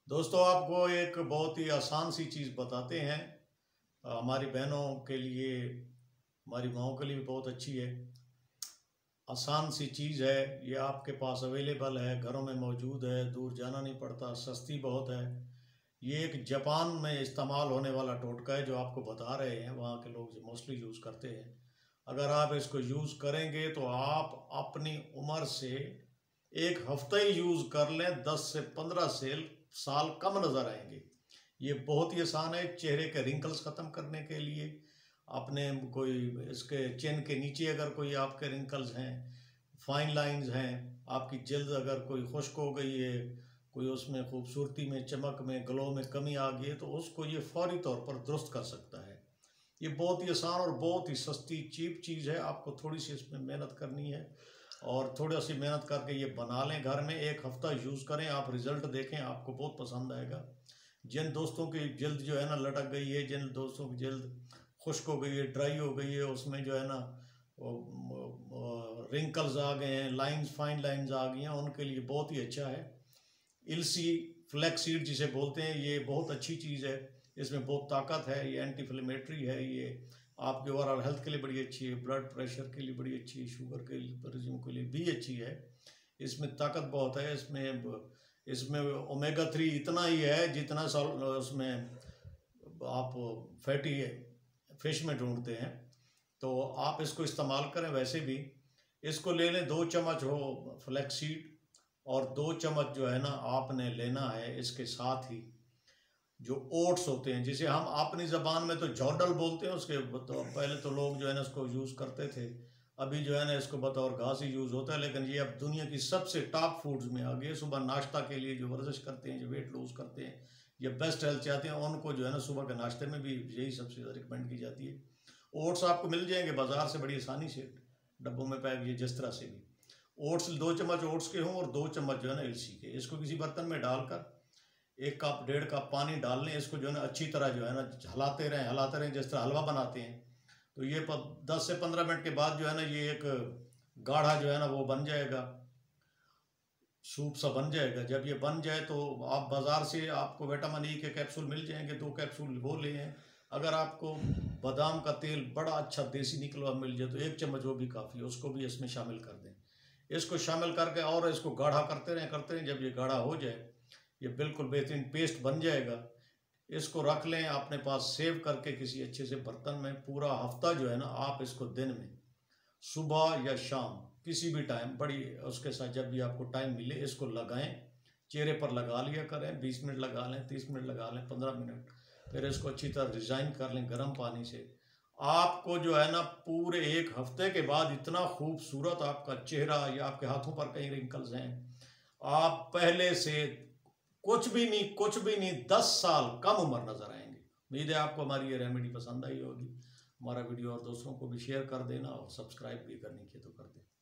दोस्तों, आपको एक बहुत ही आसान सी चीज़ बताते हैं। हमारी बहनों के लिए, हमारी माँओं के लिए भी बहुत अच्छी है। आसान सी चीज़ है, ये आपके पास अवेलेबल है, घरों में मौजूद है, दूर जाना नहीं पड़ता, सस्ती बहुत है। ये एक जापान में इस्तेमाल होने वाला टोटका है जो आपको बता रहे हैं, वहाँ के लोग मोस्टली यूज़ करते हैं। अगर आप इसको यूज़ करेंगे तो आप अपनी उम्र से एक हफ्ता ही यूज़ कर लें, 10 से 15 साल कम नज़र आएंगे। ये बहुत ही आसान है चेहरे के रिंकल्स ख़त्म करने के लिए। अपने कोई इसके चिन के नीचे अगर कोई आपके रिंकल्स हैं, फाइन लाइंस हैं, आपकी जल्द अगर कोई खुश्क हो गई है, कोई उसमें खूबसूरती में, चमक में, ग्लो में कमी आ गई है, तो उसको ये फौरी तौर पर दुरुस्त कर सकता है। ये बहुत ही आसान और बहुत ही सस्ती चीप चीज़ है। आपको थोड़ी सी इसमें मेहनत करनी है और थोड़ा सी मेहनत करके ये बना लें घर में, एक हफ्ता यूज़ करें, आप रिज़ल्ट देखें, आपको बहुत पसंद आएगा। जिन दोस्तों की जल्द जो है ना लटक गई है, जिन दोस्तों की जल्द खुश्क हो गई है, ड्राई हो गई है, उसमें जो है ना रिंकल्स आ गए हैं, लाइंस, फाइन लाइंस आ गई हैं, उनके लिए बहुत ही अच्छा है। इलसी फ्लैक्सीड जिसे बोलते हैं, ये बहुत अच्छी चीज़ है। इसमें बहुत ताकत है, ये एंटी इन्फ्लेमेटरी है, ये आपके ओवरऑल हेल्थ के लिए बड़ी अच्छी है, ब्लड प्रेशर के लिए बड़ी अच्छी है, शुगर के मरीजों के लिए भी अच्छी है। इसमें ताकत बहुत है। इसमें ओमेगा 3 इतना ही है जितना उसमें आप फैटी फिश में ढूंढते हैं। तो आप इसको इस्तेमाल करें। वैसे भी इसको ले लें, 2 चम्मच हो फ्लैक्सीड और 2 चम्मच जो है ना आपने लेना है इसके साथ ही जो ओट्स होते हैं, जिसे हम अपनी ज़बान में तो जॉर्डल बोलते हैं। उसके तो पहले तो लोग जो है ना इसको यूज़ करते थे, अभी जो है ना इसको बतौर घास ही यूज़ होता है, लेकिन ये अब दुनिया की सबसे टॉप फूड्स में आ गई है। सुबह नाश्ता के लिए जो वर्जिश करते हैं, जो वेट लूज़ करते हैं या बेस्ट हेल्थ चाहते हैं, उनको जो है ना सुबह के नाश्ते में भी यही सबसे ज़्यादा रिकमेंड की जाती है। ओट्स आपको मिल जाएंगे बाज़ार से बड़ी आसानी से, डब्बों में पैक, ये जिस तरह से भी। ओट्स 2 चम्मच ओट्स के हों और 2 चम्मच जो है ना इलसी के। इसको किसी बर्तन में डालकर 1 कप 1.5 कप पानी डाल लें। इसको जो है ना अच्छी तरह जो है ना हिलाते रहें जिस तरह हलवा बनाते हैं। तो ये 10 से 15 मिनट के बाद जो है ना ये एक गाढ़ा जो है ना वो बन जाएगा, सूप सा बन जाएगा। जब ये बन जाए तो आप बाज़ार से आपको विटामिन ई के कैप्सूल मिल जाएंगे, 2 कैप्सूल वो ले हैं। अगर आपको बादाम का तेल बड़ा अच्छा देसी निकला मिल जाए तो 1 चम्मच वो भी काफ़ी है, उसको भी इसमें शामिल कर दें। इसको शामिल करके और इसको गाढ़ा करते रहें। जब ये गाढ़ा हो जाए, ये बिल्कुल बेहतरीन पेस्ट बन जाएगा। इसको रख लें अपने पास सेव करके किसी अच्छे से बर्तन में। पूरा हफ्ता जो है ना आप इसको दिन में सुबह या शाम किसी भी टाइम, बड़ी उसके साथ जब भी आपको टाइम मिले, इसको लगाएं, चेहरे पर लगा लिया करें। 20 मिनट लगा लें, 30 मिनट लगा लें, 15 मिनट, फिर इसको अच्छी तरह रिजाइन कर लें गर्म पानी से। आपको जो है ना पूरे 1 हफ्ते के बाद इतना खूबसूरत आपका चेहरा, या आपके हाथों पर कई रिंकल्स हैं, आप पहले से कुछ भी नहीं 10 साल कम उम्र नजर आएंगे। उम्मीद है आपको हमारी ये रेमेडी पसंद आई होगी। हमारा वीडियो और दोस्तों को भी शेयर कर देना और सब्सक्राइब भी करनी चाहिए तो कर दें।